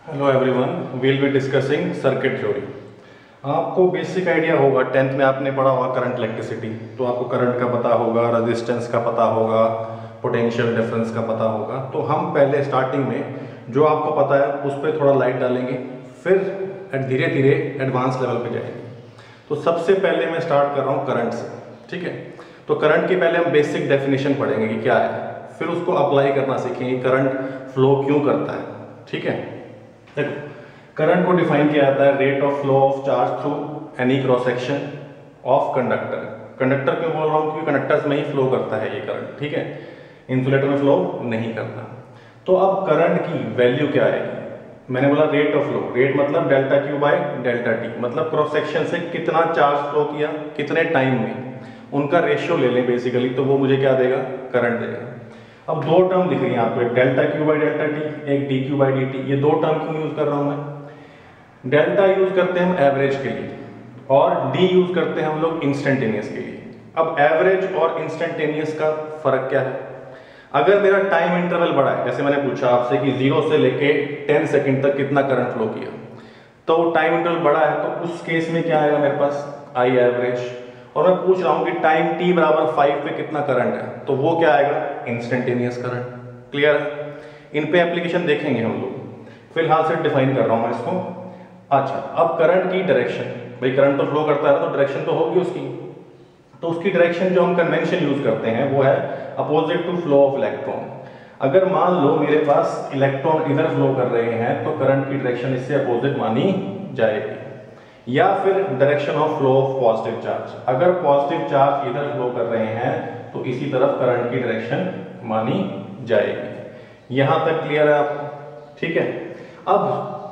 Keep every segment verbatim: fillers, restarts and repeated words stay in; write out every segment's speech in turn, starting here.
Hello everyone, we'll be discussing circuit theory. आपको basic idea होगा, tenth में आपने पढ़ा होगा करंट इलेक्ट्रिसिटी, तो आपको करंट का पता होगा, रेजिस्टेंस का पता होगा, पोटेंशियल डिफरेंस का पता होगा। तो हम पहले स्टार्टिंग में जो आपको पता है उस पर थोड़ा लाइट डालेंगे, फिर धीरे धीरे एडवांस लेवल पे जाएंगे। तो सबसे पहले मैं स्टार्ट कर रहा हूँ करंट से, ठीक है। तो करंट की पहले हम बेसिक डेफिनेशन पढ़ेंगे कि क्या है, फिर उसको अप्लाई करना सीखेंगे, करंट फ्लो क्यों करता है, ठीक है। देखो, करंट को डिफाइन किया जाता है rate of flow of charge through any cross section of conductor. Conductor क्यों बोल रहा हूँ, क्योंकि कंडक्टर्स में ही फ्लो करता है ये करंट, ठीक है, इंसुलेटर में फ्लो नहीं करता। तो अब करंट की वैल्यू क्या आएगी, मैंने बोला रेट ऑफ फ्लो, रेट मतलब delta Q by delta T, मतलब क्रॉस सेक्शन से कितना चार्ज फ्लो किया कितने टाइम में, उनका रेशियो ले लें बेसिकली, तो वो मुझे क्या देगा, करंट देगा। अब दो टर्म दिख रही है आपको, एक delta Q by delta T, एक D Q by D T. ये दो टर्म क्यों यूज कर रहा हूं मैं, डेल्टा यूज करते हैं हम एवरेज के लिए और डी यूज करते हैं हम लोग इंस्टेंटेनियस के लिए। अब एवरेज और इंस्टेंटेनियस का फर्क क्या है, अगर मेरा टाइम इंटरवल बड़ा है, जैसे मैंने पूछा आपसे कि जीरो से लेके टेन सेकेंड तक कितना करंट फ्लो किया, तो टाइम इंटरवल बड़ा है, तो उस केस में क्या आएगा मेरे पास, आई एवरेज। और मैं पूछ रहा हूं कि टाइम t बराबर फाइव पे कितना करंट है, तो वो क्या आएगा, इंस्टेंटेनियस करंट। क्लियर है, इन पे एप्लीकेशन देखेंगे हम लोग, फिलहाल से डिफाइन कर रहा हूं मैं इसको। अच्छा, अब करंट की डायरेक्शन, भाई करंट तो फ्लो करता है तो डायरेक्शन तो होगी उसकी, तो उसकी डायरेक्शन जो हम कन्वेंशन यूज करते हैं वो है opposite to flow of electron. अगर मान लो मेरे पास इलेक्ट्रॉन इधर फ्लो कर रहे हैं तो करंट की डायरेक्शन इससे अपोजिट मानी जाएगी, या फिर direction of flow of positive charge, अगर पॉजिटिव चार्ज इधर फ्लो कर रहे हैं तो इसी तरफ करंट की डायरेक्शन मानी जाएगी। यहां तक क्लियर है आपको, ठीक है। अब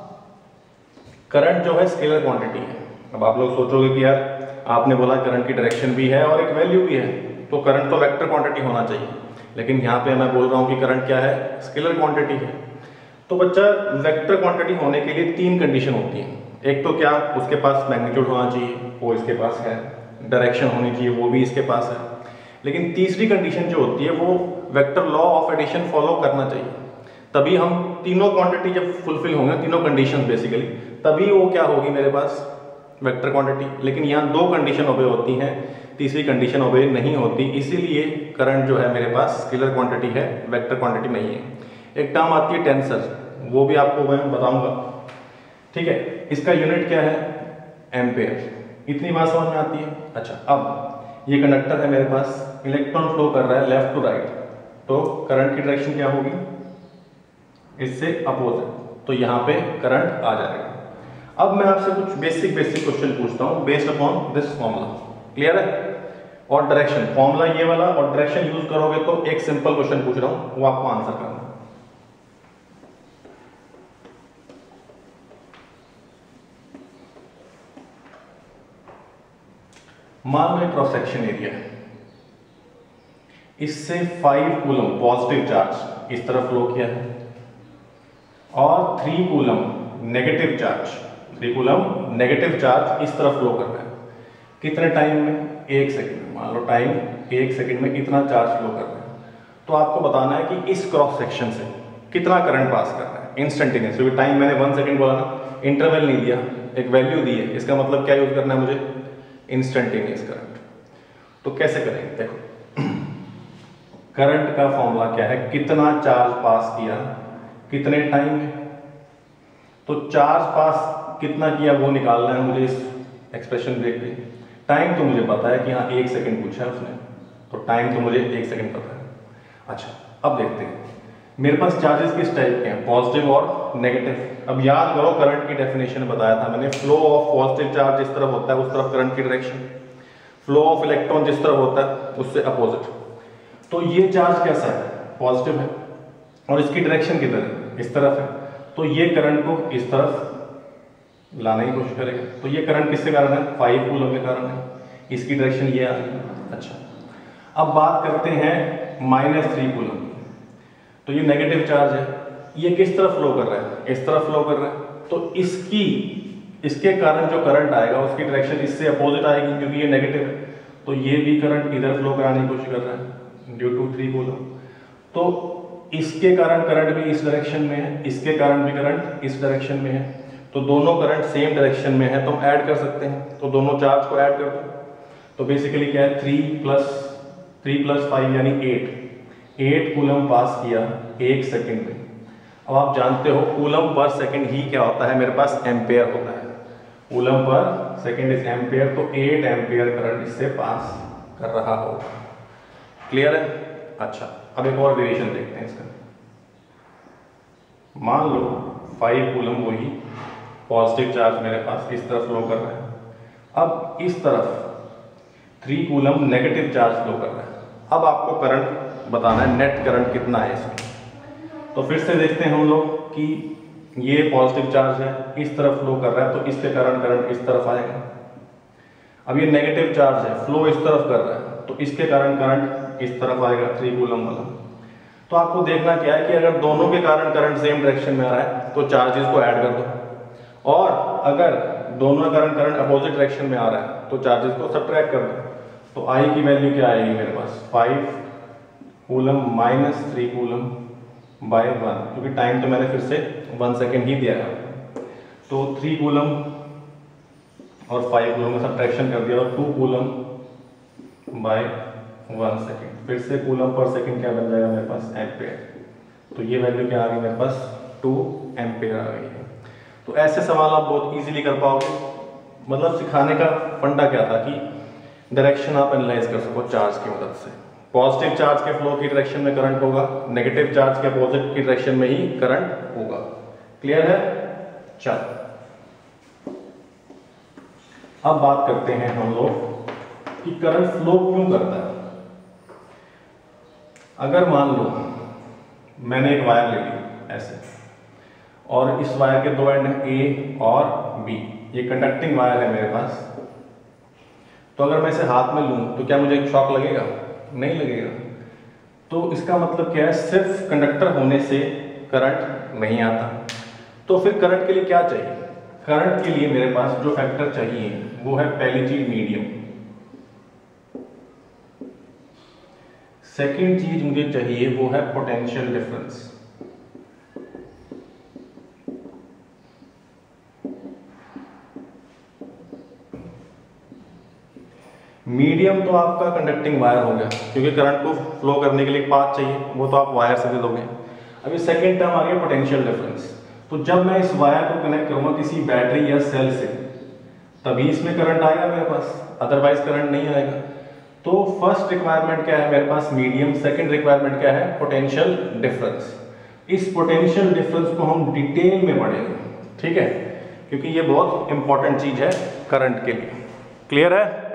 करंट जो है स्केलर क्वांटिटी है। अब आप लोग सोचोगे कि यार आपने बोला करंट की डायरेक्शन भी है और एक वैल्यू भी है, तो करंट तो वेक्टर क्वांटिटी होना चाहिए, लेकिन यहाँ पे मैं बोल रहा हूँ कि करंट क्या है, स्केलर क्वांटिटी है। तो बच्चा, वेक्टर क्वांटिटी होने के लिए तीन कंडीशन होती है। एक तो क्या, उसके पास मैग्नीट्यूड होना चाहिए, वो इसके पास है, डायरेक्शन होनी चाहिए, वो भी इसके पास है। लेकिन तीसरी कंडीशन जो होती है वो vector law of addition follow करना चाहिए, तभी हम तीनों क्वांटिटी जब फुलफिल होंगे, तीनों कंडीशन बेसिकली, तभी वो क्या होगी मेरे पास, वेक्टर क्वांटिटी। लेकिन यहाँ दो कंडीशन ओबे होती हैं, तीसरी कंडीशन ओबे नहीं होती, इसीलिए करंट जो है मेरे पास स्केलर क्वांटिटी है, वेक्टर क्वांटिटी नहीं है। एक टर्म आती है टेंसर, वो भी आपको मैं बताऊंगा, ठीक है। इसका यूनिट क्या है, एम्पेयर। इतनी बात समझ में आती है। अच्छा, अब ये कंडक्टर है मेरे पास, इलेक्ट्रॉन फ्लो कर रहा है लेफ्ट टू राइट, तो करंट की डायरेक्शन क्या होगी, इससे अपोजिट, तो यहाँ पे करंट आ जाएगा। अब मैं आपसे कुछ बेसिक बेसिक क्वेश्चन पूछता हूँ based upon this formula, clear है। और डायरेक्शन फॉर्मूला ये वाला, और डायरेक्शन यूज करोगे तो एक सिंपल क्वेश्चन पूछ रहा हूँ, वो आपको आंसर करना। मान लो क्रॉस सेक्शन एरिया है, इससे फाइव कूलम पॉजिटिव चार्ज इस तरफ फ्लो किया है और three coulomb negative charge, three coulomb negative charge इस तरफ फ्लो कर रहा है। कितने टाइम में, एक सेकंड में, मान लो टाइम एक सेकंड में इतना चार्ज फ्लो कर रहा है। तो आपको बताना है कि इस क्रॉस सेक्शन से कितना करंट पास कर रहा है इंस्टेंटेनियस, क्योंकि टाइम मैंने वन सेकंड बोला ना, इंटरवल नहीं दिया, एक वैल्यू दी है, इसका मतलब क्या यूज करना है मुझे, इंस्टेंटेनियस करंट। तो कैसे करेंगे, देखो करंट का फॉर्मूला क्या है, कितना चार्ज पास किया कितने टाइम में, तो चार्ज पास कितना किया वो निकालना है मुझे इस एक्सप्रेशन देख के। टाइम तो मुझे पता है कि हाँ एक सेकंड पूछा है उसने, तो टाइम तो मुझे एक सेकंड पता है। अच्छा, अब देखते हैं मेरे पास चार्जेस किस टाइप के हैं, पॉजिटिव और नेगेटिव। अब याद करो करंट की डेफिनेशन बताया था मैंने, फ्लो ऑफ पॉजिटिव चार्ज जिस तरफ होता है उस तरफ करंट की डायरेक्शन, फ्लो ऑफ इलेक्ट्रॉन जिस तरफ होता है उससे अपोजिट। तो ये चार्ज कैसा है, पॉजिटिव है, और इसकी डायरेक्शन किधर है, इस तरफ है, तो ये करंट को इस तरफ लाने की कोशिश करेगा। तो ये करंट किसके कारण है, फाइव कूलम के कारण है, इसकी डायरेक्शन ये आ रही। अच्छा, अब बात करते हैं माइनस थ्री कूलम, तो ये नेगेटिव चार्ज है, ये किस तरफ फ्लो कर रहा है, इस तरफ फ्लो कर रहा है, तो इसकी इसके कारण जो करंट आएगा उसकी डायरेक्शन इससे अपोजिट आएगी, क्योंकि ये नेगेटिव है, तो ये भी करंट इधर फ्लो कराने की कोशिश कर रहा है ड्यू टू थ्री कूलम। तो इसके कारण करंट भी इस डायरेक्शन में है, इसके कारण भी करंट इस डायरेक्शन में है, तो दोनों करंट सेम डायरेक्शन में है तो हम ऐड कर सकते हैं। तो दोनों चार्ज को ऐड कर दो, तो बेसिकली क्या है, three plus three plus five यानी एट एट कूलम पास किया एक सेकंड में। अब आप जानते हो कूलम पर सेकंड ही क्या होता है, मेरे पास एम्पेयर होता है। कूलम पर सेकंड इज एम्पेयर, तो एट एम्पेयर करंट इससे पास कर रहा होगा। क्लियर है? अच्छा, अब एक और वेरिएशन देखते हैं इसका। मान लो फाइव कूलम वही पॉजिटिव चार्ज मेरे पास इस तरफ फ्लो कर रहा है। अब इस तरफ three coulomb negative charge flow कर रहा है। अब आपको करंट बताना है, नेट करंट कितना है इसमें। तो फिर से देखते हैं हम लोग कि ये पॉजिटिव चार्ज है, इस तरफ फ्लो कर रहा है, तो इसके कारण करंट इस तरफ आएगा। अब ये नेगेटिव चार्ज है, फ्लो इस तरफ कर रहा है, तो इसके कारण करंट इस तरफ आएगा, थ्री कूलम वाला। तो आपको देखना क्या है कि अगर दोनों के कारण करंट सेम डायरेक्शन में आ रहा है तो चार्जेस को ऐड कर दो, और अगर दोनों के कारण करंट अपोजिट डायरेक्शन में आ रहा है तो चार्जेस को सब्ट्रैक्ट कर दो। तो आई की वैल्यू क्या आएगी मेरे पास, five coulomb minus three coulomb by one, क्योंकि टाइम तो मैंने फिर से वन सेकेंड ही दिया है। तो थ्री कूलम और फाइव कूलम का सब्ट्रैक्शन कर दिया, और two coulomb by one second. फिर से कूलम पर सेकेंड क्या बन जाएगा मेरे पास, एम्पेयर। तो ये वैल्यू क्या आ गई मेरे पास, टू एम्पेयर आ गई है। तो ऐसे सवाल आप बहुत इजीली कर पाओगे। मतलब सिखाने का फंडा क्या था कि डायरेक्शन आप एनालाइज कर सको चार्ज की मदद से। पॉजिटिव चार्ज के फ्लो की डायरेक्शन में करंट होगा, नेगेटिव चार्ज के अपोजिट की डायरेक्शन में ही करंट होगा। क्लियर है? चलो अब बात करते हैं हम लोग कि करंट फ्लो क्यों करता है। अगर मान लो मैंने एक वायर ले ली ऐसे, और इस वायर के दो एंड हैं ए और बी, ये कंडक्टिंग वायर है मेरे पास। तो अगर मैं इसे हाथ में लूं तो क्या मुझे एक शॉक लगेगा? नहीं लगेगा। तो इसका मतलब क्या है, सिर्फ कंडक्टर होने से करंट नहीं आता। तो फिर करंट के लिए क्या चाहिए? करंट के लिए मेरे पास जो फैक्टर चाहिए वो है पहली चीज मीडियम, सेकंड चीज मुझे चाहिए वो है पोटेंशियल डिफरेंस। मीडियम तो आपका कंडक्टिंग वायर हो गया, क्योंकि करंट को फ्लो करने के लिए पाथ चाहिए, वो तो आप वायर से दे दोगे। अभी सेकंड टर्म आ गया पोटेंशियल डिफरेंस। तो जब मैं इस वायर को कनेक्ट करूंगा किसी बैटरी या सेल से, तभी इसमें करंट आएगा मेरे पास, अदरवाइज करंट नहीं आएगा। तो फर्स्ट रिक्वायरमेंट क्या है मेरे पास, मीडियम। सेकंड रिक्वायरमेंट क्या है, पोटेंशियल डिफरेंस। इस पोटेंशियल डिफरेंस को हम डिटेल में पढ़ेंगे, ठीक है, क्योंकि ये बहुत इंपॉर्टेंट चीज है करंट के लिए। क्लियर है?